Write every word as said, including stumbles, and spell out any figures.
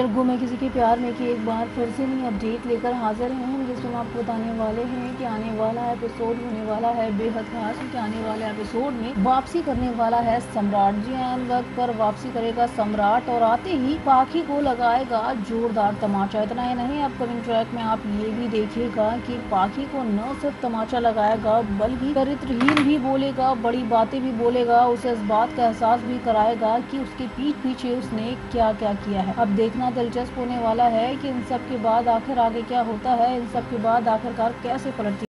Serial गुम है किसी के प्यार में की एक बार फिर से नई अपडेट लेकर हाजिर हैं, जिसमें आपको बताने वाले हैं कि आने वाला एपिसोड होने वाला है बेहद खास। कि आने वाले एपिसोड में वापसी करने वाला है सम्राट। जी एन वक्त पर वापसी करेगा सम्राट और आते ही पाखी को लगाएगा जोरदार तमाचा। इतना ही नहीं, अपकमिंग ट्रैक में आप ये भी देखिएगा कि पाखी को न सिर्फ तमाचा लगाएगा बल्कि चरित्रहीन भी बोलेगा, बड़ी बातें भी बोलेगा, उसे इस बात का एहसास भी कराएगा कि उसके पीठ पीछे उसने क्या क्या किया है। अब देखना दिलचस्प होने वाला है कि इन सब के बाद आखिर आगे क्या होता है, इन सब के बाद आखिरकार कैसे पलटती